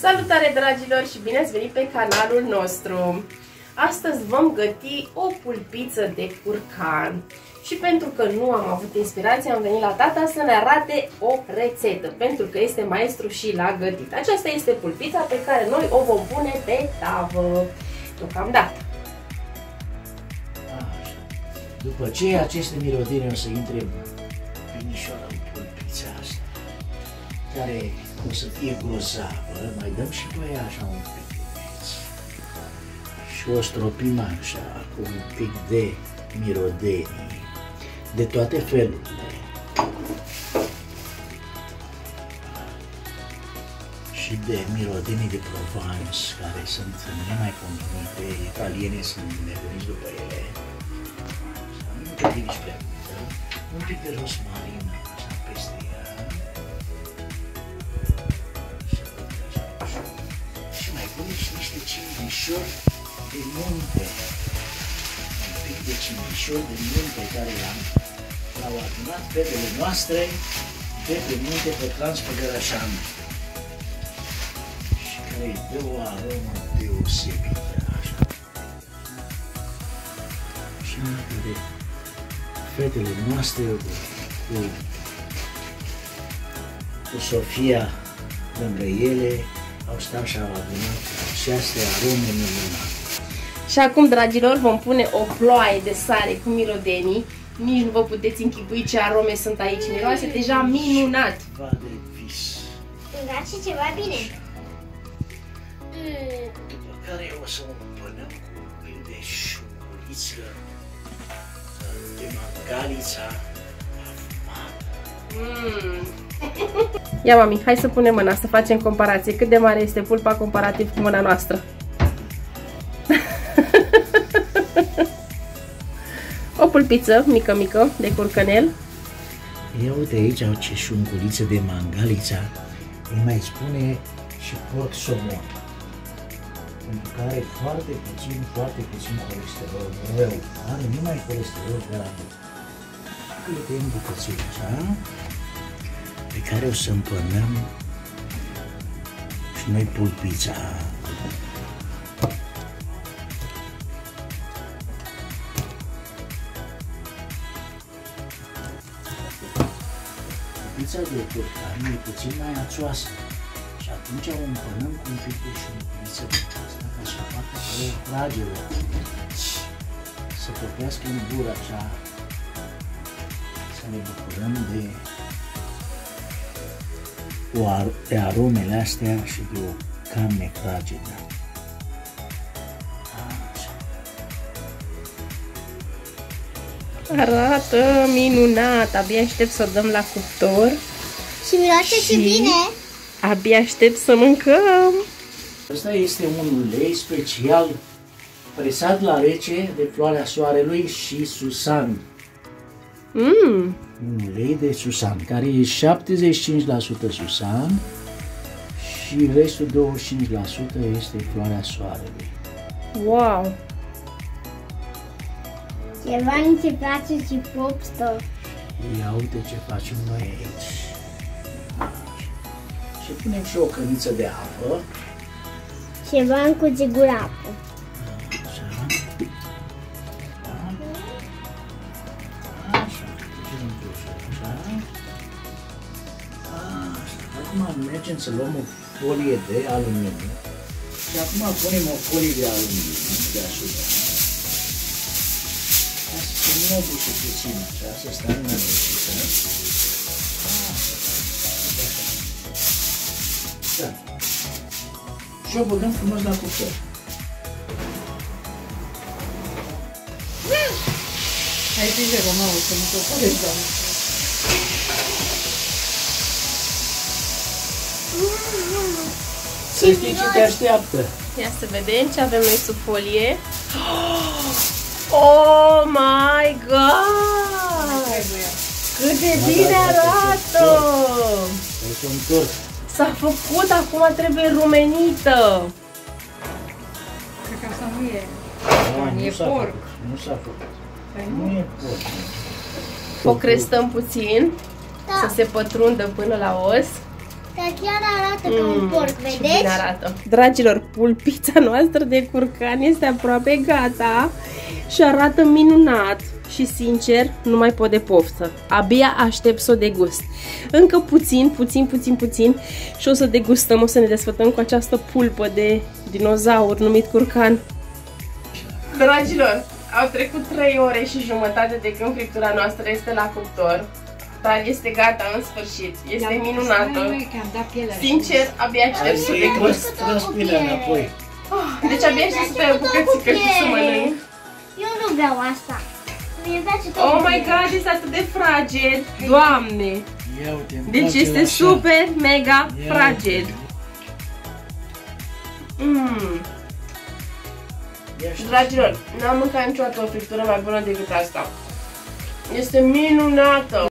Salutare dragilor și bine ați venit pe canalul nostru! Astăzi vom găti o pulpiță de curcan. Și pentru că nu am avut inspirație, am venit la tata să ne arate o rețetă, pentru că este maestru și la gătit. Aceasta este pulpița pe care noi o vom pune pe tavă deocamdată. După ce aceste mirodine o să intre binișoara în pulpița asta, care o să fie grozavă, mai dăm și pe ea așa un pic de miț. Și o stropim așa, cu un pic de mirodenii, de toate felurile. Și de mirodenii de Provence, care sunt nemaipomenite, italiene sunt nebuniți după ele. Un pic de rosmarin, așa, peste ea. Și mai punem și niște cimbrișori de munte. Un pic de cimbrișori de munte care l-au adunat fetele noastre de pe munte pe Transfăgărășan. Și care îi dă o aromă deosebită, așa. Și de fetele noastre cu Sofia lângă ele au stat și au adunat aceste arome minunate. Și acum, dragilor, vom pune o ploaie de sare cu mirodenii. Nici nu vă puteți închipui ce arome sunt aici. Miroase deja minunat. Va de vis. Face ceva bine. După care o să o împănăm cu un pic de șuruliță de mangalița afumată. Ia, mami, hai să punem mâna, să facem comparație. Cât de mare este pulpa comparativ cu mâna noastră? O pulpiță mică de curcanel. Ia uite aici au ce șunculiță de mangalița. Îi mai spune și porc somon, pentru care are foarte puțin colesterol rău. Are numai colesterol rău. Îi tăiem bucățele așa, pe care o să împănăm și noi pulpița. Pulpița de curcan e puțin mai ațoasă și atunci o împănăm cu un pic de șunculiță de asta, ca să facă o tragere, să topească în gură așa, să ne bucurăm de aromele astea și de o carne fragedă. Arată minunat, abia aștept să o dăm la cuptor. Și miroase și bine. Abia aștept să mâncăm. Asta este un ulei special presat la rece de floarea soarelui și susan. Un ulei de susan, care e 75% susan și restul 25% este floarea soarelui. Wow! Ceva nu se place și popstă. Ia uite ce facem noi aici. Și punem și o căniță de apă. Ceva în cuțigură apă. Așa. Așa. Acum mergem să luăm o folie de aluminiu. Și acum punem o folie de aluminiu deasupra. Să nu o duce puțin așa, să stai înălțită. Da. Și o băgăm frumos la cuptor. Hai zi, mamă, să nu te oprești, doamne. Să știi ce te așteaptă. Ia să vedem ce avem noi sub folie. Oh my god! Cât de bine arată! Să o întorc. S-a făcut, acum trebuie rumenită. Cred că asta nu e. Nu E s-a porc. făcut. Nu s-a făcut. Păi Nu nu? e porc. O crestăm puțin, Da. să se pătrundă până la os. Dar chiar arată ca un porc, Ce vedeți? bine arată. Dragilor, pulpița noastră de curcan este aproape gata și arată minunat. Și sincer, nu mai pot de poftă. Abia aștept să o degust. Încă puțin și o să degustăm, o să ne desfătăm cu această pulpă de dinozaur numit curcan. Dragilor, au trecut 3 ore și jumătate de când friptura noastră este la cuptor. Dar este gata în sfârșit. Este minunată. Sincer, abia aștept să o degust. Transpiră înapoi. Deci abia aștept să tăi o bucățică și să mănânc. Eu nu vreau asta. Mie îmi place tot Oh cu my piele. god, este atât de fragil. Doamne! Ia uite, îmi Deci place este așa. super, mega Ia fragil. uite. Ia știu. Dragilor, n-am mâncat niciodată o friptură mai bună decât asta. Este minunată!